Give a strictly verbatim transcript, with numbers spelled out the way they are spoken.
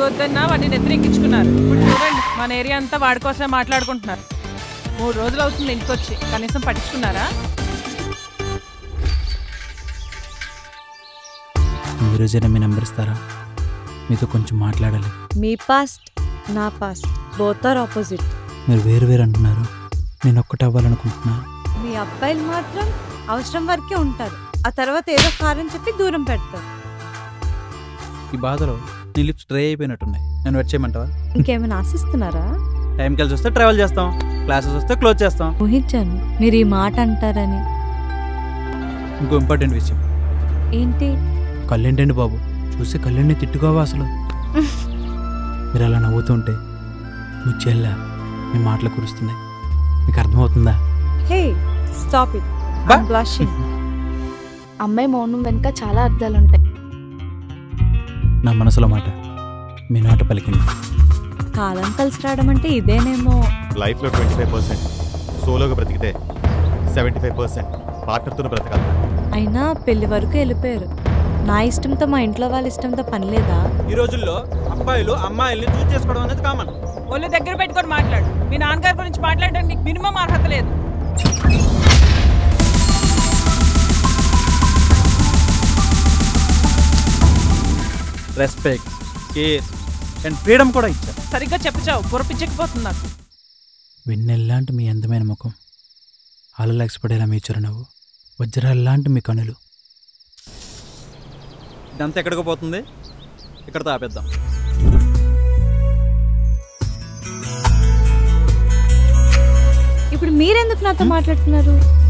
వద్దన్నా వాడిని నెత్తిరెక్కించుకున్నారు. ఇప్పుడు చూడండి మన ఏరియా అంతా వాడి కోసమే మాట్లాడుకుంటున్నారు. మూడు రోజులు అవుతుంది ఇంటికి వచ్చి, కనీసం పట్టించుకున్నారా? ఈ రోజైనా మీ నెంబర్ ఇస్తారా? మీతో కొంచెం మాట్లాడాలి. మీ పాస్ట్ నా పాస్ట్ బోత్ ఆర్ ఆపోజిట్. మీరు వేరు వేరు అంటున్నారు, నేను ఒక్కటే అవ్వాలనుకుంటున్నాను. మీ అబ్బాయిలు మాత్రం అవసరం వరకే ఉంటారు, ఆ తర్వాత ఏదో కారణం చెప్పి దూరం పెడతారు. ఈ బాధలో నీ లిప్స్ డ్రై అయిపోయినట్టున్నాయి, నేను వెయిట్ చేయమంటావా? ఇంకేమైనా ఆశిస్తున్నారా? టైం కలిసి వస్తే ట్రావెల్ చేస్తాం, క్లాసెస్ వస్తే క్లోజ్ చేస్తాం. ఊహించాను మీరు ఈ మాట అంటారని. ఇంకో ఇంపార్టెంట్ విషయం. ఏంటి? కళ్ళేంటండి బాబు, చూసి కళ్ళెండి తిట్టుకోవా అసలు. మీరు అలా నవ్వుతుంటే ముచ్చెల్లా మీ మాటలు కురుస్తున్నాయి, మీకు అర్థమవుతుందా? Hey stop it, I'm blushing. అమ్మాయి మౌనం వెనుక చాలా అర్థాలుంటాయి. నా మనసులో మాట మీ నోట పలికింది. కాలం కలిసి రావడం అంటే ఇదేనేమో. లైఫ్లో ట్వంటీ ఫైవ్ పర్సెంట్ సోలోగా బ్రతికితే సెవెంటీ ఫైవ్ పర్సెంట్ పార్ట్నర్తో బ్రతకాలి. అయినా పెళ్లి వరకు వెళ్ళిపోయారు. నా ఇష్టంతో మా ఇంట్లో వాళ్ళ ఇష్టంతో పని లేదా? ఈ రోజుల్లో అబ్బాయిలు అమ్మాయిల్ని చూస్ చేసుకోవడం అనేది కామన్. ఒళ్ళు దగ్గర పెట్టుకొని మాట్లాడు. మీ నాన్నగారి గురించి మాట్లాడడానికి నీకు మినిమం అర్హత లేదు. రెస్పెక్ట్, కేర్ అండ్ ఫ్రీడమ్ కూడా ఇచ్చారు. సరిగ్గా చెప్పచావు, పొరపిచ్చకపోతుంది నాకు. వెన్నెల్లాంటి మీ అందమైన ముఖం, అలలెక్స్పడేలా మీ చిరునవ్వు, వజ్రాల్లాంటి మీ కనులు. ఇదంతా ఎక్కడికి పోతుంది? ఇక్కడతో ఆపేద్దాం. ఇప్పుడు మీరెందుకు నాతో మాట్లాడుతున్నారు?